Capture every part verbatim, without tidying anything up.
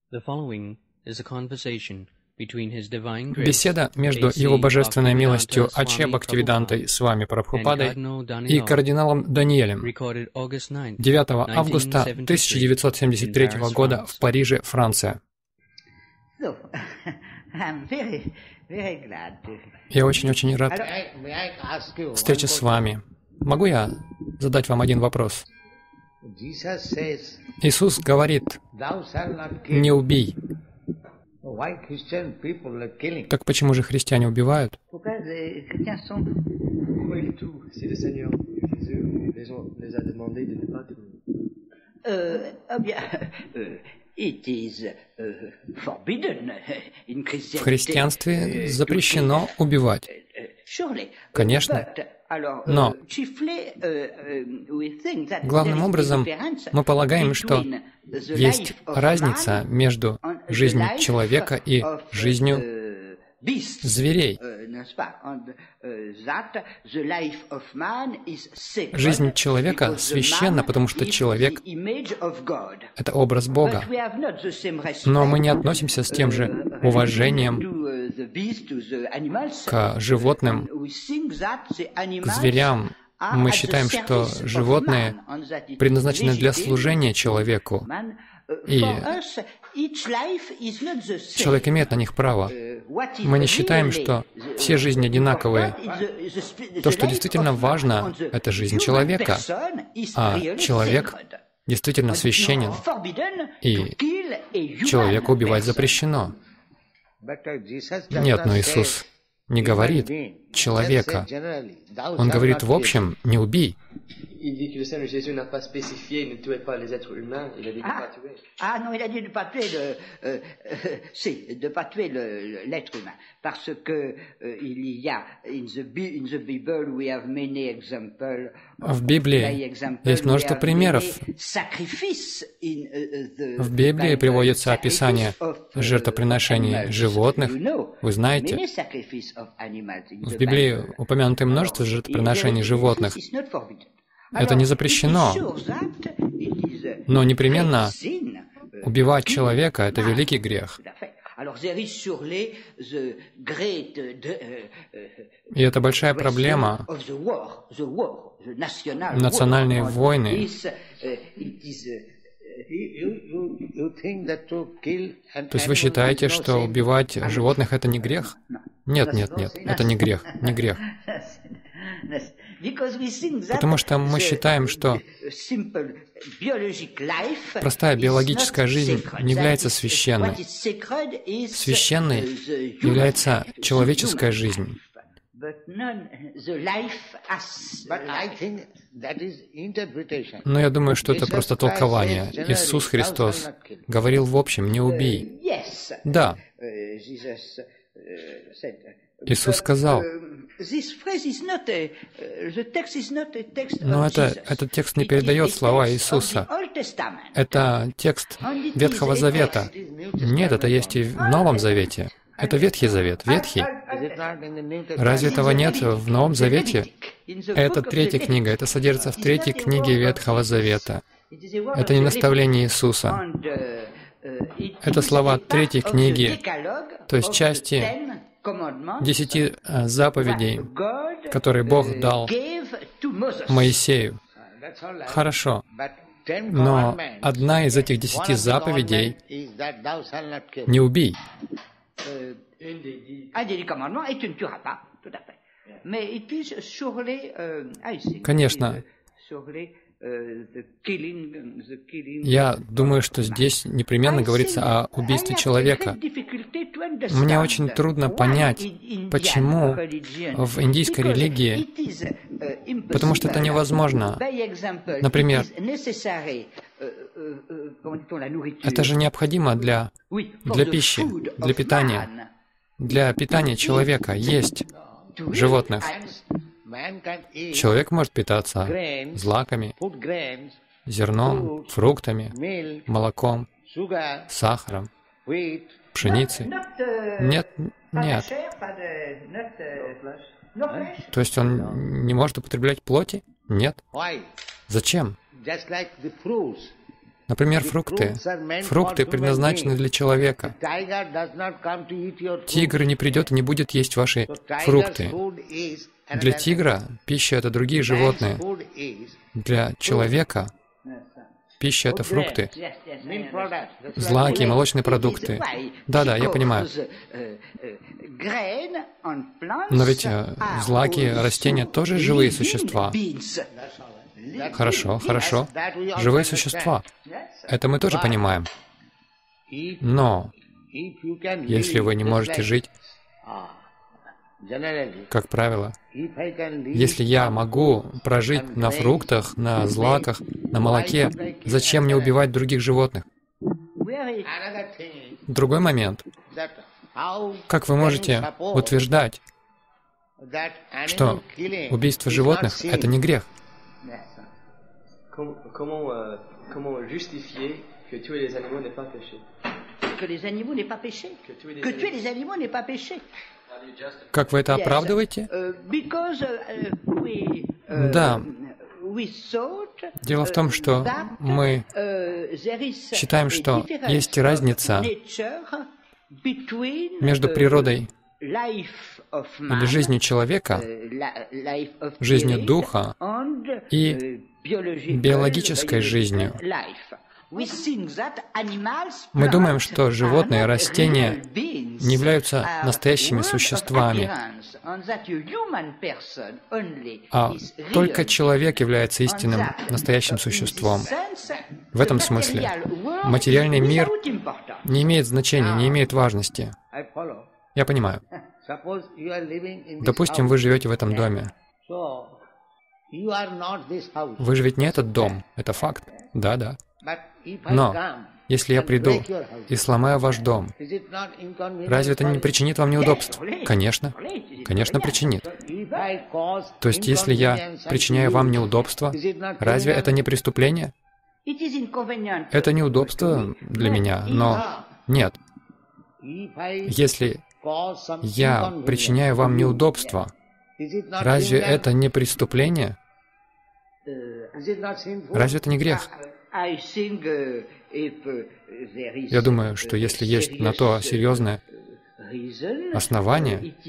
Беседа между Его Божественной милостью Аче Бхактивидантой с вами Прабхупадой и кардиналом Даниэлем девятого августа тысяча девятьсот семьдесят третьего года в Париже, Франция. Я очень-очень рад встрече с вами. Могу я задать вам один вопрос? Иисус говорит: «Не убий». Так почему же христиане убивают? В христианстве запрещено убивать. Конечно. Но главным образом мы полагаем, что есть разница между жизнью человека и жизнью зверей. Жизнь человека священна, потому что человек — это образ Бога. Но мы не относимся с тем же уважением к животным, к зверям. Мы считаем, что животные предназначены для служения человеку, и человек имеет на них право. Мы не считаем, что все жизни одинаковые. То, что действительно важно, — это жизнь человека, а человек действительно священен, и человека убивать запрещено. Нет, но Иисус не говорит человека. Он говорит в общем: «Не убий». Il dit que le Seigneur Jésus n'a pas spécifié ne tuez pas les êtres humains, il a dit de ne pas tuer. Ah non, il a dit de ne pas tuer le, euh, euh, si, de ne pas tuer l'être humain, parce que euh, il y a in the, in the Bible we have many examples. В Библии есть множество примеров. В Библии приводится описание жертвоприношений животных. Вы знаете, в Библии упомянуто множество жертвоприношений животных. Это не запрещено, но непременно убивать человека — это великий грех. И это большая проблема. Национальные войны. То есть вы считаете, что убивать животных — это не грех? Нет, нет, нет, это не грех, не грех. Потому что мы считаем, что простая биологическая жизнь не является священной. Священной является человеческая жизнь. Но я думаю, что это просто толкование. Иисус Христос говорил в общем: «Не убий». Да. Иисус сказал. Но это, этот текст не передает слова Иисуса. Это текст Ветхого Завета. Нет, это есть и в Новом Завете. Это Ветхий Завет. Ветхий. Разве этого нет в Новом Завете? Это третья книга. Это содержится в третьей книге Ветхого Завета. Это не наставление Иисуса. Это слова третьей книги, то есть части десяти заповедей, которые Бог дал Моисею. Хорошо. Но одна из этих десяти заповедей — «Не убий». Конечно. Я думаю, что здесь непременно говорится о убийстве человека. Мне очень трудно понять, почему в индийской религии, потому что это невозможно. Например, это же необходимо для, для пищи, для питания. Для питания человека есть животных. Человек может питаться злаками, зерном, фруктами, молоком, сахаром, пшеницей. Нет, нет. То есть он не может употреблять плоти? Нет. Зачем? Например, фрукты. Фрукты предназначены для человека. Тигр не придет и не будет есть ваши фрукты. Для тигра пища — это другие животные. Для человека пища — это фрукты, злаки, молочные продукты. Да-да, я понимаю. Но ведь э, злаки, растения тоже живые существа. Хорошо, хорошо. Живые существа. Это мы тоже понимаем. Но если вы не можете жить, как правило, если я могу прожить на фруктах, на злаках, на молоке, зачем мне убивать других животных? Другой момент. Как вы можете утверждать, что убийство животных — это не грех? Как вы это оправдываете? Да. Дело в том, что мы считаем, что есть разница между природой или жизнью человека, жизнью духа и биологической жизнью. Мы думаем, что животные и растения не являются настоящими существами, а только человек является истинным настоящим существом. В этом смысле материальный мир не имеет значения, не имеет важности. Я понимаю. Допустим, вы живете в этом доме. Вы же ведь не этот дом, это факт. Да-да. Но если я приду и сломаю ваш дом, разве это не причинит вам неудобств? Конечно, конечно причинит. То есть, если я причиняю вам неудобства, разве это не преступление? Это неудобство для меня, но нет. Если я причиняю вам неудобства, разве это не преступление? Разве это не грех? Я думаю, что если есть на то серьезное основание,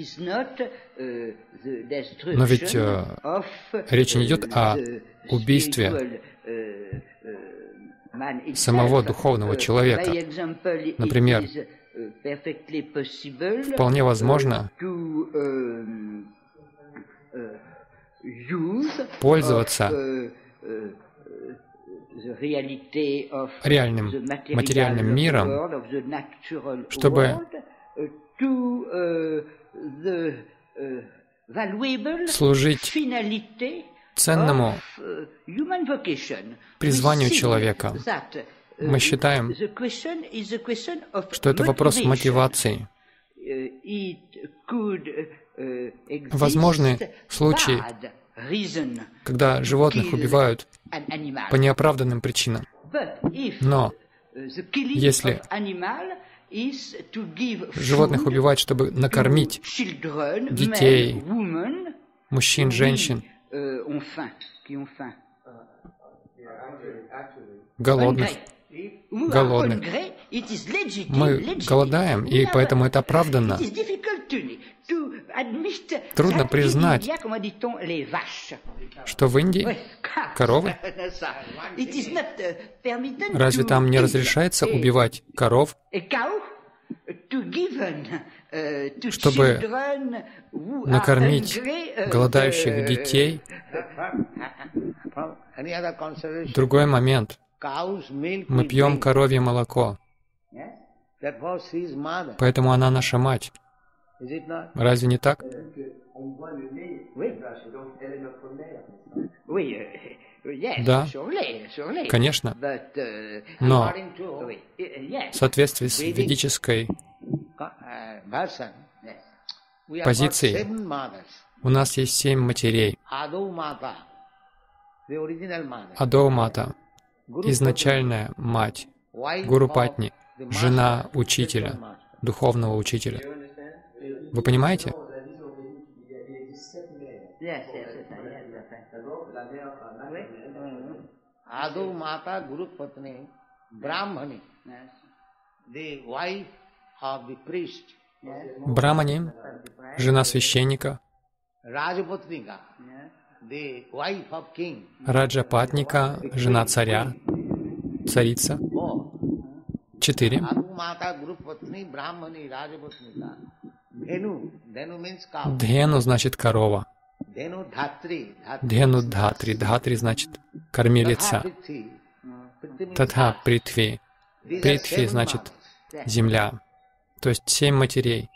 но ведь э, речь не идет о убийстве самого духовного человека. Например, вполне возможно пользоваться реальным материальным миром, чтобы служить ценному призванию человека. Мы считаем, что это вопрос мотивации. Возможны случаи, когда животных убивают по неоправданным причинам. Но если животных убивать, чтобы накормить детей, мужчин, женщин, голодных, голодных, мы голодаем, и поэтому это оправданно. Трудно признать, что в Индии коровы. Разве там не разрешается убивать коров, чтобы накормить голодающих детей? Другой момент. Мы пьем коровье молоко, поэтому она наша мать. Разве не так? Да, конечно. Но в соответствии с ведической позицией у нас есть семь матерей. Адоу-мата, изначальная мать, Гуру-патни, жена учителя, духовного учителя. Вы понимаете? Брамани, жена священника, Раджапатника, жена царя, царица. Четыре. Дхену значит корова. Дхену дхатри. Дхатри значит кормилица. Татха притви. Притви значит земля. То есть семь матерей.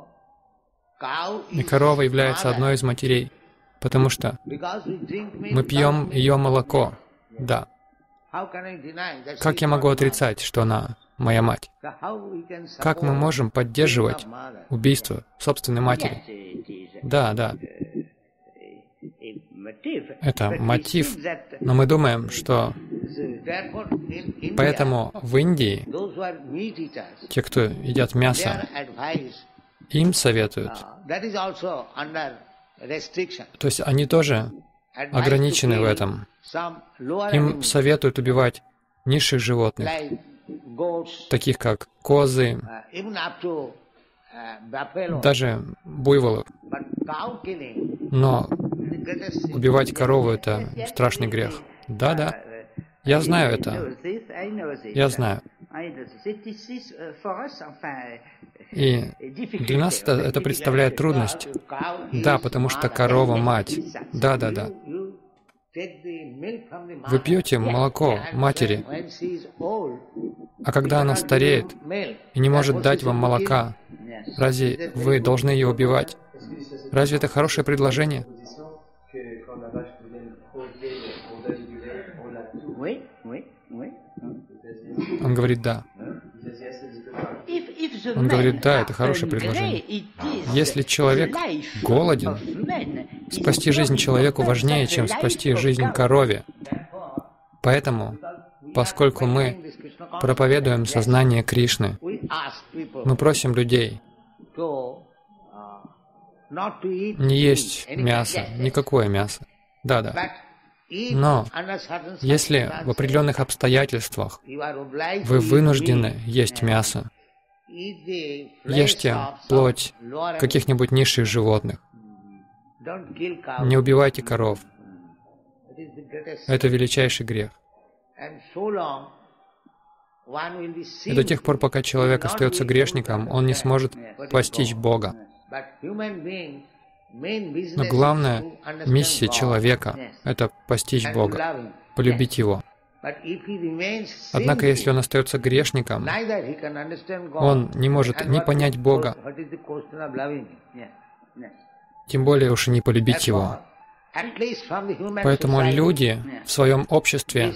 И корова является одной из матерей, потому что мы пьем ее молоко. Да. Как я могу отрицать, что она моя мать? Как мы можем поддерживать убийство собственной матери? Да, да. Это мотив, но мы думаем, что поэтому в Индии те, кто едят мясо, им советуют. То есть они тоже ограничены в этом. Им советуют убивать низших животных, таких как козы, даже буйволов. Но убивать корову — это страшный грех. Да-да, я знаю это. Я знаю. И для нас это, это представляет трудность. Да, потому что корова — мать. Да-да-да. Вы пьете молоко матери, а когда она стареет и не может дать вам молока, разве вы должны ее убивать? Разве это хорошее предложение? Он говорит «да». Он говорит «да, это хорошее предложение». Если человек голоден, спасти жизнь человеку важнее, чем спасти жизнь корове. Поэтому, поскольку мы проповедуем сознание Кришны, мы просим людей не есть мясо, никакое мясо. Да-да. Но если в определенных обстоятельствах вы вынуждены есть мясо, ешьте плоть каких-нибудь низших животных. Не убивайте коров. Это величайший грех. И до тех пор, пока человек остается грешником, он не сможет постичь Бога. Но главная миссия человека — это постичь Бога, полюбить Его. Однако, если он остается грешником, он не может ни понять Бога, тем более уж и не полюбить Его. Поэтому люди в своем обществе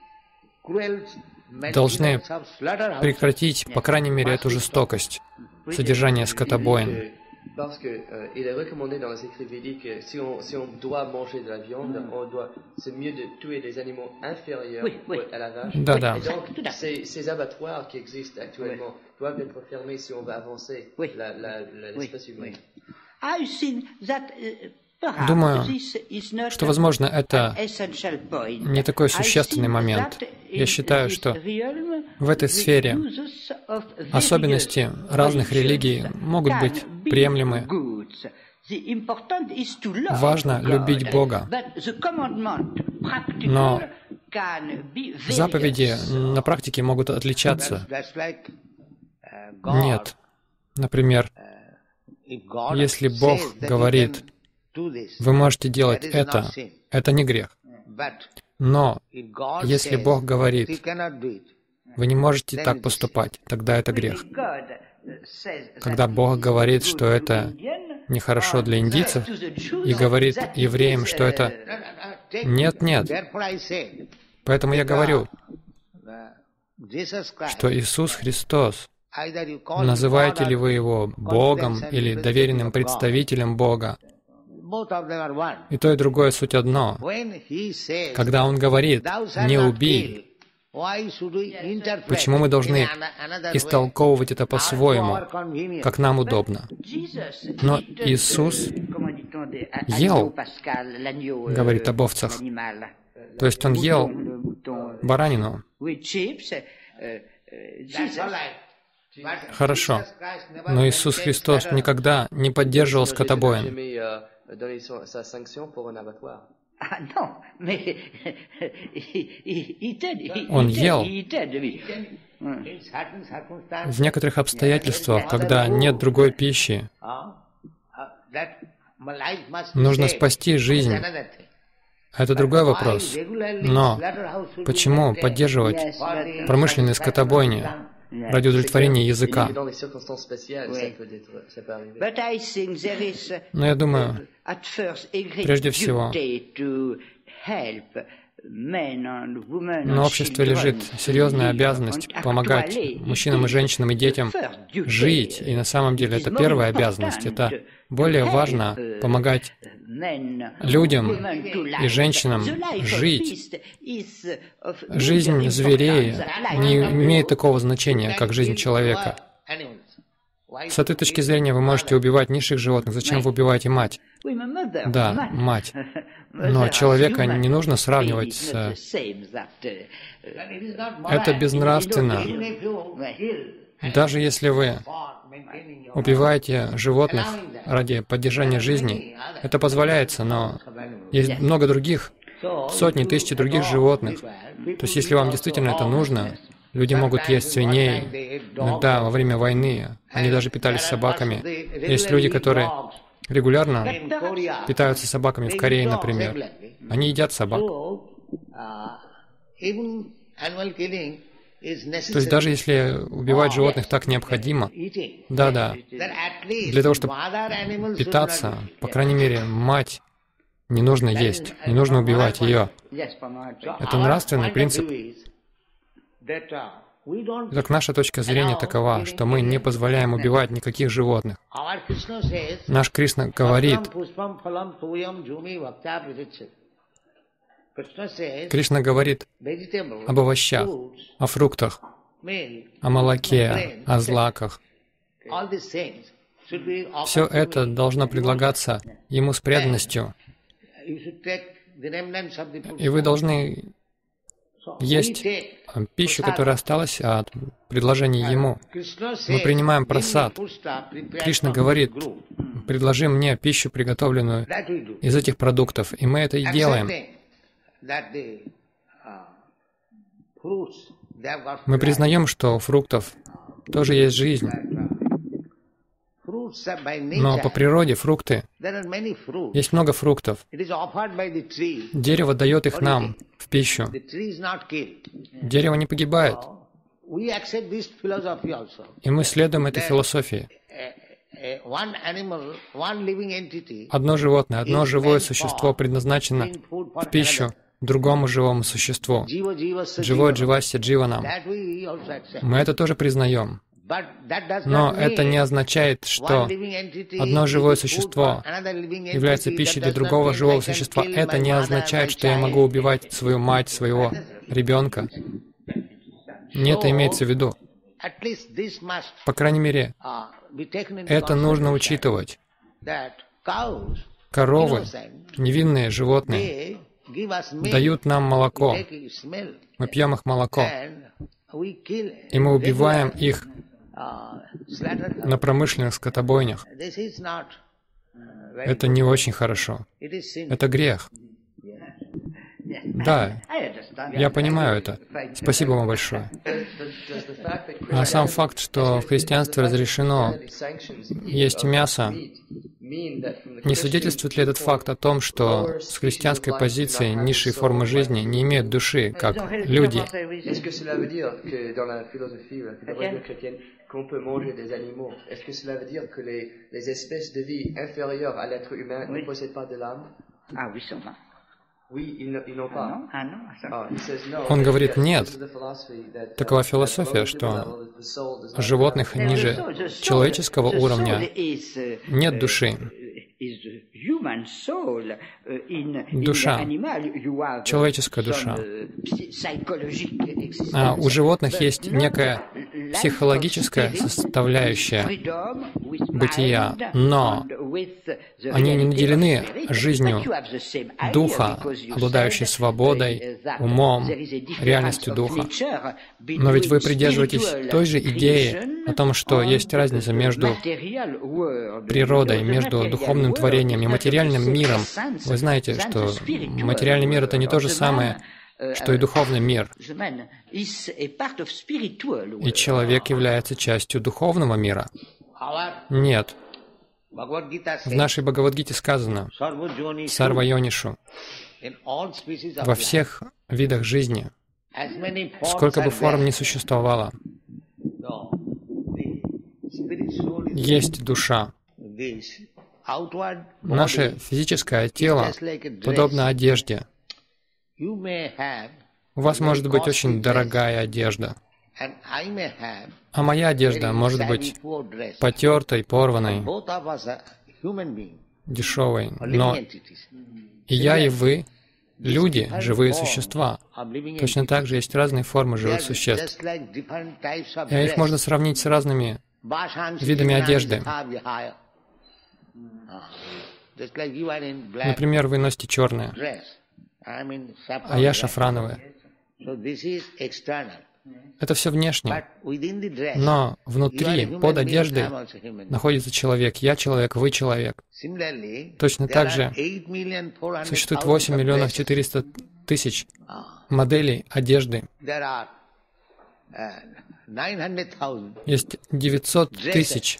должны прекратить, по крайней мере, эту жестокость, содержание скотобоин. Parce qu'il euh, est recommandé dans les écrits védiques que si on, si on doit manger de la viande, mm. on doit, c'est mieux de tuer des animaux inférieurs oui, oui. à la vache. Да, да. Et donc, ces, ces abattoirs qui existent actuellement oui. doivent être fermés si on va avancer oui. la, la, la, l'espèce oui. humaine. Думаю, что, возможно, это не такой существенный момент. Я считаю, что в этой сфере особенности разных религий могут быть приемлемы. Важно любить Бога. Но заповеди на практике могут отличаться. Нет. Например, если Бог говорит: вы можете делать это, это не грех. Но если Бог говорит: вы не можете так поступать, тогда это грех. Когда Бог говорит, что это нехорошо для индийцев, и говорит евреям, что это нет, нет. Поэтому я говорю, что Иисус Христос, называете ли вы Его Богом или доверенным представителем Бога, и то, и другое суть одно. Когда Он говорит «не убий», почему мы должны истолковывать это по-своему, как нам удобно? Но Иисус ел, говорит об овцах. То есть Он ел баранину Хорошо. Но Иисус Христос никогда не поддерживал скотобоин. Он ел. В некоторых обстоятельствах, когда нет другой пищи, нужно спасти жизнь. Это другой вопрос. Но почему поддерживать промышленные скотобойни ради удовлетворения языка? Но я думаю, прежде всего, на обществе лежит серьезная обязанность помогать мужчинам и женщинам и детям жить. И на самом деле это первая обязанность. Это более важно помогать людям и женщинам жить. Жизнь зверей не имеет такого значения, как жизнь человека. С этой точки зрения вы можете убивать низших животных. Зачем вы убиваете мать? Да, мать. Но человека не нужно сравнивать с... Это безнравственно. Даже если вы убиваете животных ради поддержания жизни, это позволяется, но есть много других, сотни, тысячи других животных. То есть, если вам действительно это нужно, люди могут есть свиней. Иногда во время войны они даже питались собаками. Есть люди, которые регулярно питаются собаками в Корее, например. Они едят собак. То есть даже если убивать животных так необходимо, да-да, для того, чтобы питаться, по крайней мере, мать не нужно есть, не нужно убивать ее. Это нравственный принцип. Так наша точка зрения такова, что мы не позволяем убивать никаких животных. Наш Кришна говорит, Кришна говорит об овощах, о фруктах, о молоке, о злаках. Все это должно предлагаться Ему с преданностью. И вы должны есть пищу, которая осталась от предложения Ему. Мы принимаем прасад. Кришна говорит, предложи мне пищу, приготовленную из этих продуктов, и мы это и делаем. Мы признаем, что у фруктов тоже есть жизнь. Но по природе фрукты, есть много фруктов. Дерево дает их нам в пищу. Дерево не погибает. И мы следуем этой философии. Одно животное, одно живое существо предназначено в пищу другому живому существу. Живое дживасья дживанам. Мы это тоже признаем. Но это не означает, что одно живое существо является пищей для другого живого существа. Это не означает, что я могу убивать свою мать, своего ребенка. Не это имеется в виду. По крайней мере, это нужно учитывать. Коровы, невинные животные, дают нам молоко. Мы пьем их молоко. И мы убиваем их на промышленных скотобойнях. Это не очень хорошо. Это грех. Да, я понимаю это. Спасибо вам большое. А сам факт, что в христианстве разрешено есть мясо, не свидетельствует ли этот факт о том, что с христианской позиции низшие формы жизни не имеют души, как люди? Qu'on peut manger des animaux. Est-ce que cela veut dire que les, les espèces de vie inférieures à l'être humain oui. ne possèdent pas de l'âme? Ah oui, sûrement. Oui, ils n'ont pas. Ah non, ah non. Он говорит, нет. Такова философия, что животных ниже человеческого уровня нет души. Душа, человеческая душа. А у животных есть некая психологическая составляющая бытия, но Они не наделены жизнью Духа, обладающей свободой, умом, реальностью Духа. Но ведь вы придерживаетесь той же идеи о том, что есть разница между природой, между духовным творением и материальным миром. Вы знаете, что материальный мир — это не то же самое, что и духовный мир. И человек является частью духовного мира. Нет. В нашей Бхагавад-гите сказано «Сарва Йонишу» во всех видах жизни, сколько бы форм ни существовало, есть душа. Наше физическое тело подобно одежде. У вас может быть очень дорогая одежда, а моя одежда может быть потертой, порванной, дешевой. Но и я, и вы — люди, живые существа. Точно так же есть разные формы живых существ. И их можно сравнить с разными видами одежды. Например, вы носите черное, а я шафрановая. Это все внешне. Но внутри, под одеждой, находится человек. Я человек, вы человек. Точно так же существует восемь миллионов четыреста тысяч моделей одежды. Есть девятьсот тысяч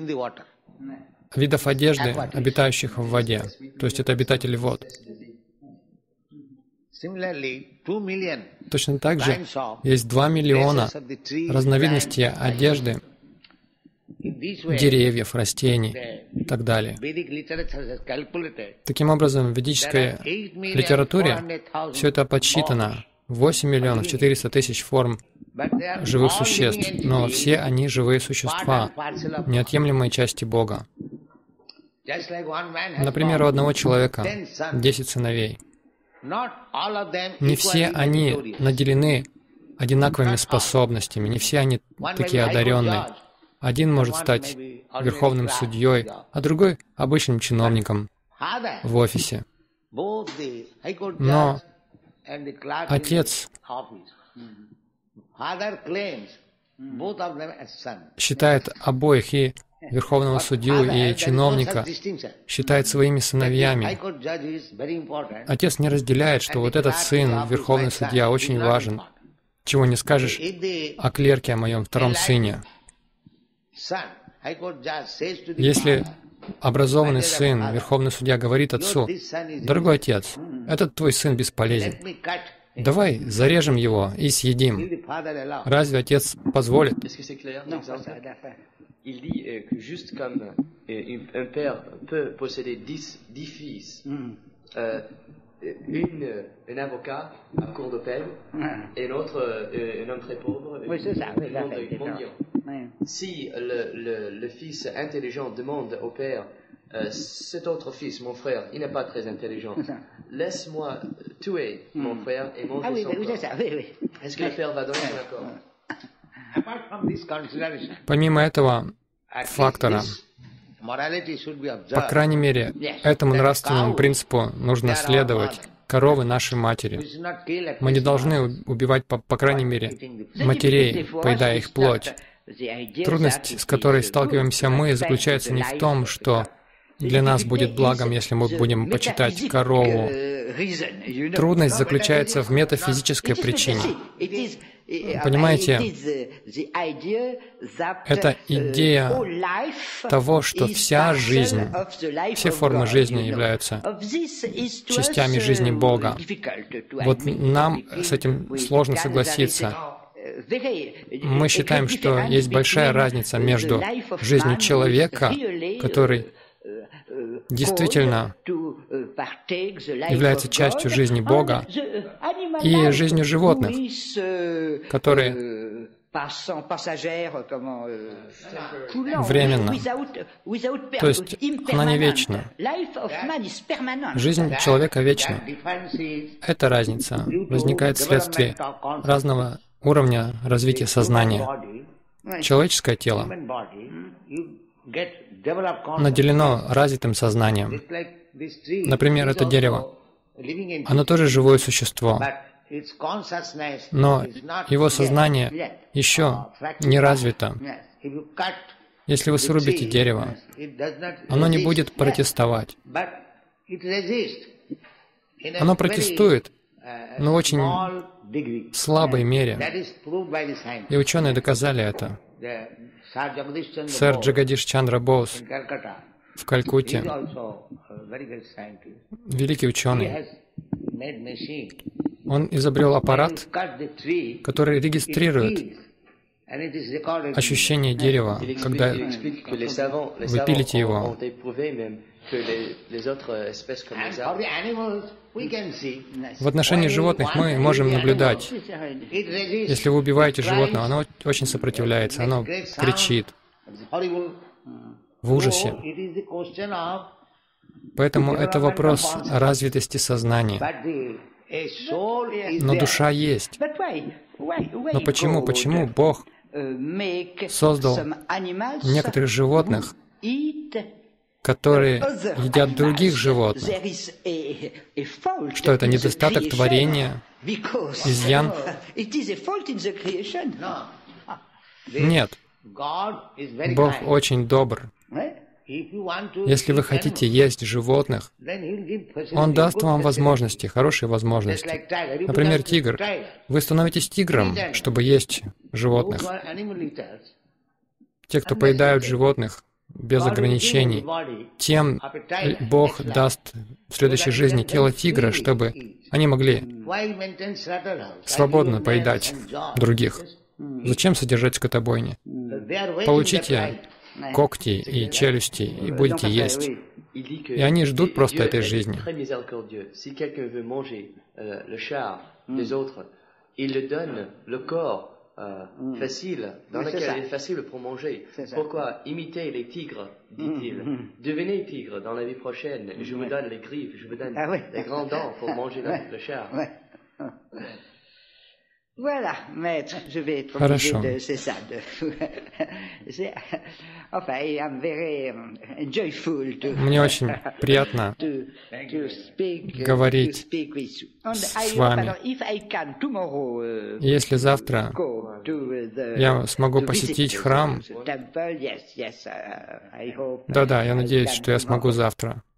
видов одежды, обитающих в воде. То есть это обитатели вод. Точно так же есть два миллиона разновидностей одежды, деревьев, растений и так далее. Таким образом, в ведической литературе все это подсчитано. восемь миллионов четыреста тысяч форм живых существ, но все они живые существа, неотъемлемые части Бога. Например, у одного человека десять сыновей. Не все они наделены одинаковыми способностями, не все они такие одаренные. Один может стать верховным судьей, а другой — обычным чиновником в офисе. Но отец считает обоих, и верховного судью, и чиновника, считает своими сыновьями. Отец не разделяет, что вот этот сын, верховный судья, очень важен. Чего не скажешь о клерке, о моем втором сыне. Если образованный сын, верховный судья, говорит отцу: «Дорогой отец, этот твой сын бесполезен. Давай зарежем его и съедим». Разве отец позволит? Il dit euh, que juste comme euh, un père peut posséder dix, dix fils, mm. euh, une, un avocat à cour d'appel mm. et un autre, euh, un homme très pauvre, oui, c'est ça, oui, mendiant. Oui. Si le, le, le fils intelligent demande au père, euh, cet autre fils, mon frère, il n'est pas très intelligent, laisse-moi tuer mm. mon frère et manger ah, oui, son oui, corps. Ça, oui, oui. Est-ce que le père va donner son accord? Помимо этого фактора, по крайней мере, этому нравственному принципу нужно следовать. Коровы нашей матери. Мы не должны убивать, по, по крайней мере, матерей, поедая их плоть. Трудность, с которой сталкиваемся мы, заключается не в том, что для нас будет благом, если мы будем почитать корову. Трудность заключается в метафизической причине. Понимаете, это идея того, что вся жизнь, все формы жизни являются частями жизни Бога. Вот нам с этим сложно согласиться. Мы считаем, что есть большая разница между жизнью человека, который действительно является частью жизни Бога, и жизнью животных, которые временно, то есть она не вечна. Жизнь человека вечна. Эта разница возникает вследствие разного уровня развития сознания. Человеческое тело наделено развитым сознанием. Например, это дерево. Оно тоже живое существо, но его сознание еще не развито. Если вы срубите дерево, оно не будет протестовать. Оно протестует, но в очень слабой мере. И ученые доказали это. Сэр Джагадиш Чандра Боус в Калькутте, великий ученый, он изобрел аппарат, который регистрирует ощущение дерева, когда вы пилите его. В отношении животных мы можем наблюдать. Если вы убиваете животное, оно очень сопротивляется, оно кричит в ужасе. Поэтому это вопрос развитости сознания. Но душа есть. Но почему, почему Бог создал некоторых животных, которые едят других животных? Что это, недостаток творения? Изъян? Нет. Бог очень добр. Если вы хотите есть животных, Он даст вам возможности, хорошие возможности. Например, тигр. Вы становитесь тигром, чтобы есть животных. Те, кто поедают животных без ограничений, тем Бог даст в следующей жизни тело тигра, чтобы они могли свободно поедать других. Зачем содержать скотобойни? Получите когти и челюсти, и будете есть. И они ждут просто этой жизни. Facile, dans lequel il est facile pour manger. Pourquoi imiter les tigres, dit-il. Devenez tigre dans la vie prochaine. Je vous donne les griffes, je vous donne les grands dents pour manger le chair. Voilà, maître, je vais être obligé de, c'est ça, de, enfin, I'm very joyful to, Мне очень приятно to, to speak, говорить to с вами. Если завтра я смогу посетить храм, да-да, я надеюсь, что я смогу завтра.